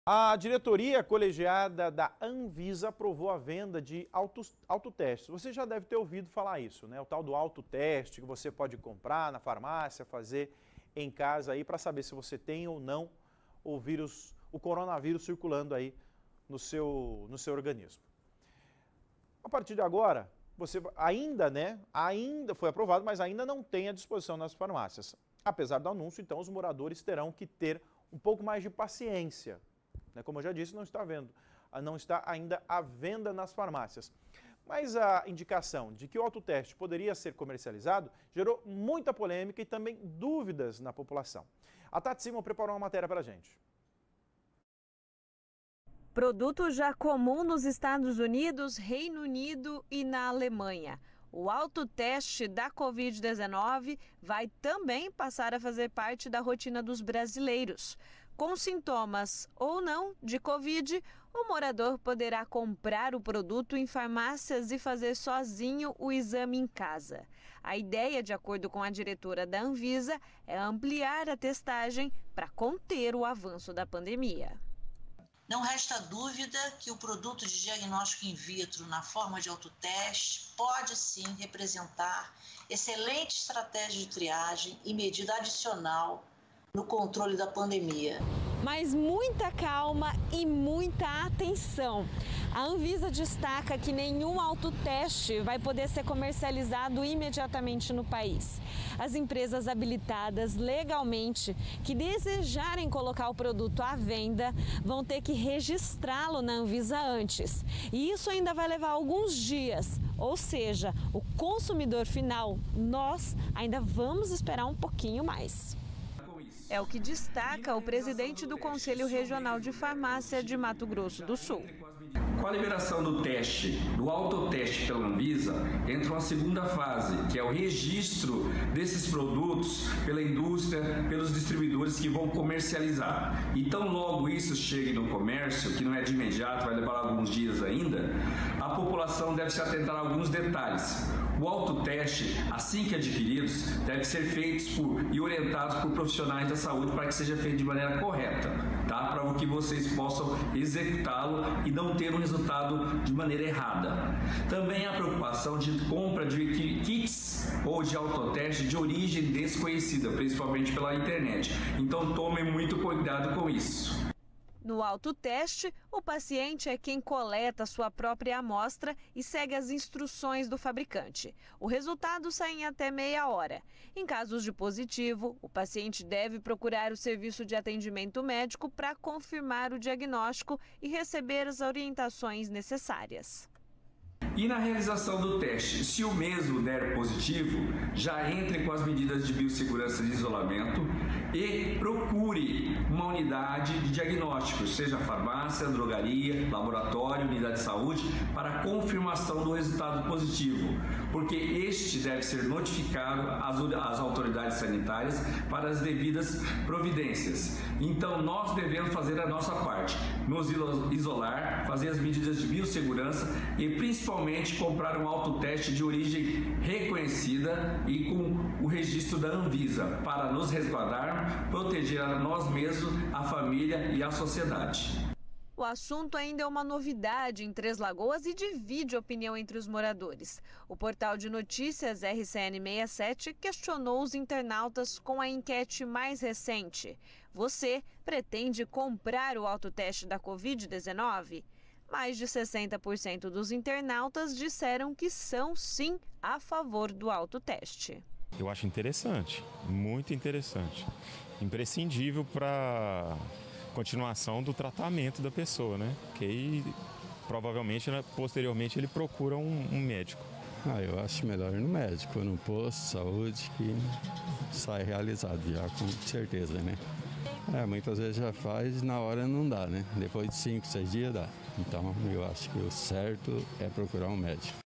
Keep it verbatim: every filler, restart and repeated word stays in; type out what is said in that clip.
A diretoria colegiada da Anvisa aprovou a venda de autos, autotestes. Você já deve ter ouvido falar isso, né? O tal do autoteste que você pode comprar na farmácia, fazer em casa aí para saber se você tem ou não o vírus, o coronavírus circulando aí no seu, no seu organismo. A partir de agora, você ainda, né? Ainda foi aprovado, mas ainda não tem à disposição nas farmácias. Apesar do anúncio, então, os moradores terão que ter um pouco mais de paciência. Como eu já disse, não está, vendo, não está ainda à venda nas farmácias. Mas a indicação de que o autoteste poderia ser comercializado gerou muita polêmica e também dúvidas na população. A Tati Simon preparou uma matéria para a gente. Produto já comum nos Estados Unidos, Reino Unido e na Alemanha. O autoteste da covid dezenove vai também passar a fazer parte da rotina dos brasileiros. Com sintomas ou não de Covid, o morador poderá comprar o produto em farmácias e fazer sozinho o exame em casa. A ideia, de acordo com a diretora da Anvisa, é ampliar a testagem para conter o avanço da pandemia. Não resta dúvida que o produto de diagnóstico in vitro na forma de autoteste pode sim representar excelente estratégia de triagem e medida adicional no controle da pandemia. Mas muita calma e muita atenção. A Anvisa destaca que nenhum autoteste vai poder ser comercializado imediatamente no país. As empresas habilitadas legalmente que desejarem colocar o produto à venda vão ter que registrá-lo na Anvisa antes. E isso ainda vai levar alguns dias. Ou seja, o consumidor final, nós ainda vamos esperar um pouquinho mais. É o que destaca o presidente do Conselho Regional de Farmácia de Mato Grosso do Sul. Com a liberação do teste, do autoteste pela Anvisa, entra uma segunda fase, que é o registro desses produtos pela indústria, pelos distribuidores que vão comercializar. Então, logo isso chegue no comércio, que não é de imediato, vai levar alguns dias ainda, a população deve se atentar a alguns detalhes. O autoteste, assim que adquiridos, deve ser feitos por, e orientados por profissionais da saúde para que seja feito de maneira correta, tá? Para que vocês possam executá-lo e não ter um resultado de maneira errada. Também a preocupação de compra de kits ou de autoteste de origem desconhecida, principalmente pela internet. Então tomem muito cuidado com isso. No autoteste, o paciente é quem coleta sua própria amostra e segue as instruções do fabricante. O resultado sai em até meia hora. Em casos de positivo, o paciente deve procurar o serviço de atendimento médico para confirmar o diagnóstico e receber as orientações necessárias. E na realização do teste, se o mesmo der positivo, já entre com as medidas de biossegurança de isolamento e procure uma unidade de diagnóstico, seja farmácia, drogaria, laboratório, unidade de saúde, para confirmação do resultado positivo, porque este deve ser notificado às, às autoridades sanitárias para as devidas providências. Então nós devemos fazer a nossa parte, nos isolar, fazer as medidas de biossegurança e principalmente comprar um autoteste de origem reconhecida e com o registro da Anvisa para nos resguardar, proteger a nós mesmos, a família e a sociedade. O assunto ainda é uma novidade em Três Lagoas e divide opinião entre os moradores. O portal de notícias R C N sessenta e sete questionou os internautas com a enquete mais recente. Você pretende comprar o autoteste da covid dezenove? Mais de sessenta por cento dos internautas disseram que são, sim, a favor do autoteste. Eu acho interessante, muito interessante. Imprescindível para a continuação do tratamento da pessoa, né? Que aí, provavelmente, posteriormente, ele procura um, um médico. Ah, eu acho melhor ir no médico, no posto de saúde, que sai realizado já, com certeza, né? É, muitas vezes já faz, na hora não dá, né? Depois de cinco, seis dias dá. Então, eu acho que o certo é procurar um médico.